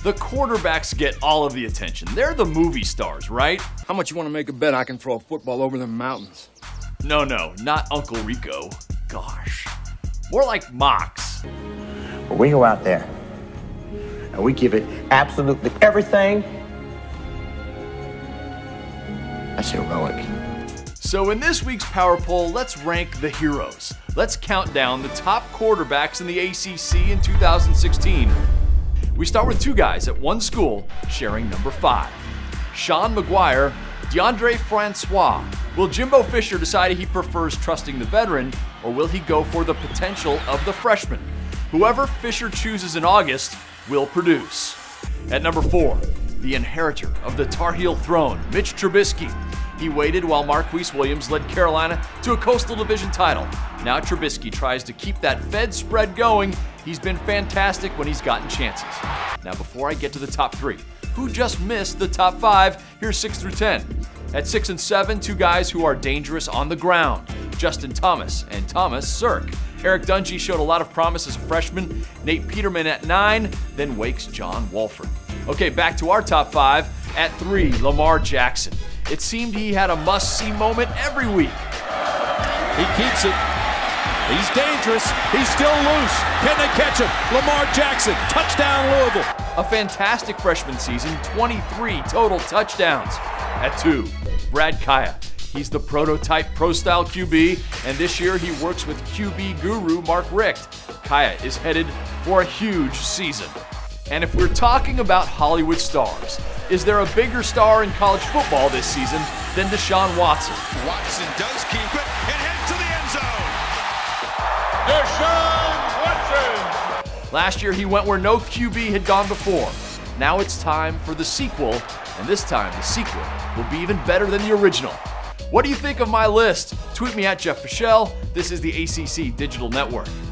The quarterbacks get all of the attention. They're the movie stars, right? How much you want to make a bet I can throw a football over the mountains? No, not Uncle Rico. Gosh. More like Mox. We go out there and we give it absolutely everything. That's heroic. So in this week's Power Poll, let's rank the heroes. Let's count down the top quarterbacks in the ACC in 2016. We start with two guys at one school sharing number 5. Sean McGuire, DeAndre Francois. Will Jimbo Fisher decide he prefers trusting the veteran, or will he go for the potential of the freshman? Whoever Fisher chooses in August will produce. At number 4, the inheritor of the Tar Heel throne, Mitch Trubisky. He waited while Marquise Williams led Carolina to a Coastal Division title. Now Trubisky tries to keep that Fed spread going. He's been fantastic when he's gotten chances. Now before I get to the top 3, who just missed the top 5, here's 6 through 10. At 6 and 7, two guys who are dangerous on the ground, Justin Thomas and Thomas Sirk. Eric Dungy showed a lot of promise as a freshman. Nate Peterman at 9, then Wake's John Wolford. Okay, back to our top 5. At 3, Lamar Jackson. It seemed he had a must-see moment every week. He keeps it. He's dangerous. He's still loose. Can they catch him? Lamar Jackson, touchdown Louisville. A fantastic freshman season, 23 total touchdowns. At 2, Brad Kaaya. He's the prototype pro-style QB, and this year he works with QB guru Mark Richt. Kaaya is headed for a huge season. And if we're talking about Hollywood stars, is there a bigger star in college football this season than Deshaun Watson? Watson does keep it and heads to the end zone. Deshaun Watson! Last year he went where no QB had gone before. Now it's time for the sequel, and this time the sequel will be even better than the original. What do you think of my list? Tweet me at Jeff Fischel. This is the ACC Digital Network.